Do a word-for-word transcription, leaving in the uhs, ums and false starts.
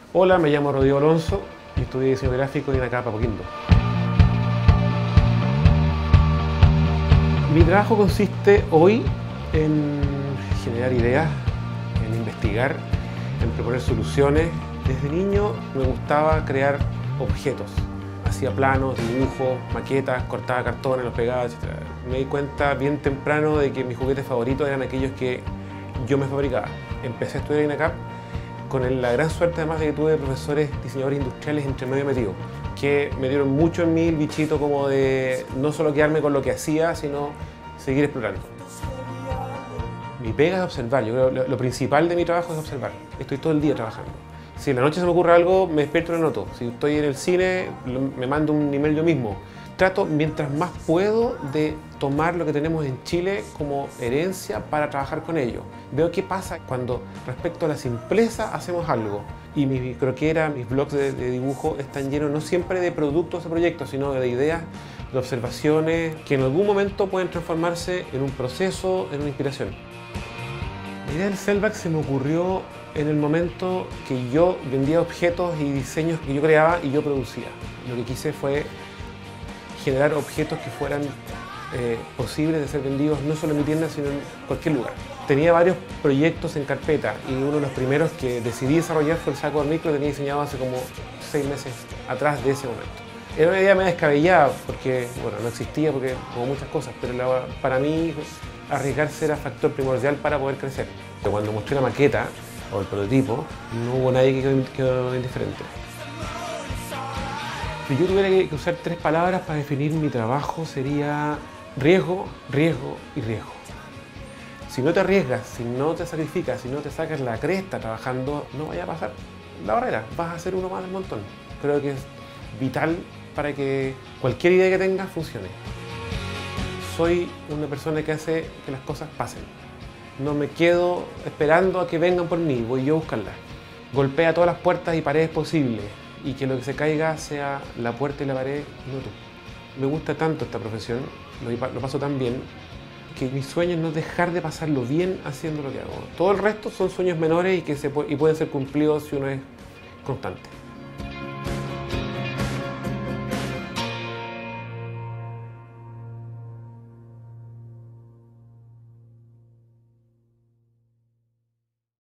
Hola, me llamo Rodrigo Alonso y estudié diseño gráfico en INACAP Apoquindo. Mi trabajo consiste hoy en generar ideas, en investigar, en proponer soluciones. Desde niño me gustaba crear objetos. Hacía planos, dibujos, maquetas, cortaba cartones, los pegaba, etcétera. Me di cuenta bien temprano de que mis juguetes favoritos eran aquellos que yo me fabricaba. Empecé a estudiar en INACAP con la gran suerte además de que tuve profesores diseñadores industriales entre medio metidos, que me dieron mucho en mí el bichito como de no solo quedarme con lo que hacía, sino seguir explorando. Mi pega es observar, yo creo que lo principal de mi trabajo es observar. Estoy todo el día trabajando. Si en la noche se me ocurre algo, me despierto y lo noto. Si estoy en el cine, me mando un email yo mismo. Trato, mientras más puedo, de tomar lo que tenemos en Chile como herencia para trabajar con ello. Veo qué pasa cuando, respecto a la simpleza, hacemos algo. Y mi croquera, mis blogs de, de dibujo están llenos no siempre de productos o proyectos, sino de ideas, de observaciones, que en algún momento pueden transformarse en un proceso, en una inspiración. La idea del Sellback se me ocurrió en el momento que yo vendía objetos y diseños que yo creaba y yo producía. Lo que quise fue generar objetos que fueran eh, posibles de ser vendidos no solo en mi tienda, sino en cualquier lugar. Tenía varios proyectos en carpeta y uno de los primeros que decidí desarrollar fue el saco de hormiga, que lo tenía diseñado hace como seis meses atrás de ese momento. Era una idea medio descabellada porque, bueno, no existía porque como muchas cosas, pero la, para mí arriesgarse era factor primordial para poder crecer. Cuando mostré la maqueta o el prototipo, no hubo nadie que quedó, quedó indiferente. Si yo tuviera que usar tres palabras para definir mi trabajo sería riesgo, riesgo y riesgo. Si no te arriesgas, si no te sacrificas, si no te sacas la cresta trabajando, no vaya a pasar la barrera, vas a ser uno más del montón. Creo que es vital para que cualquier idea que tengas funcione. Soy una persona que hace que las cosas pasen. No me quedo esperando a que vengan por mí, voy yo a buscarlas. Golpea todas las puertas y paredes posibles y que lo que se caiga sea la puerta y la pared, no tú. Me gusta tanto esta profesión, lo, lo paso tan bien, que mi sueño es no dejar de pasarlo bien haciendo lo que hago. Todo el resto son sueños menores y, que se, y pueden ser cumplidos si uno es constante.